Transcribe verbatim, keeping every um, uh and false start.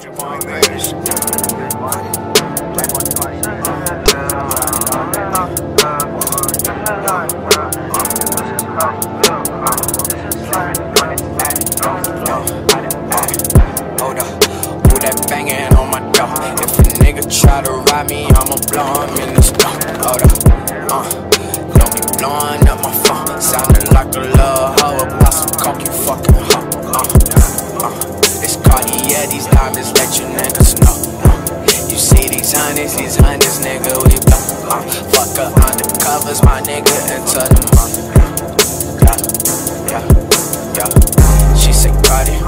Banging on my door. If a nigga try to ride me, I'ma blow him in the store. Hold up, uh, don't be blowing up my phone. Sounding like a little hoe, about some coke, you fucking hoe. Uh, uh, it's CARTI, yeah, these diamonds let you niggas know. Uh, you see these hundreds, these hundreds, nigga, we blow. Uh, fuck her undercovers, my nigga, into the month. Yeah, yeah, yeah. She said CARTI.